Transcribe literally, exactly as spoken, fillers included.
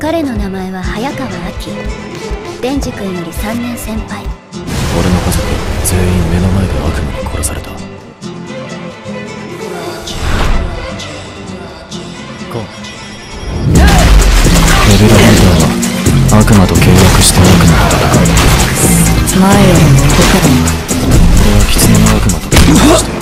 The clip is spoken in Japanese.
彼の名前は早川亜紀。デンジ君よりさんねん先輩。 俺の家族全員目の前で悪魔に殺された。ゴン。デビルハンターは悪魔と契約して悪魔と戦う。 前よりも動かない。 俺は狐の悪魔と契約して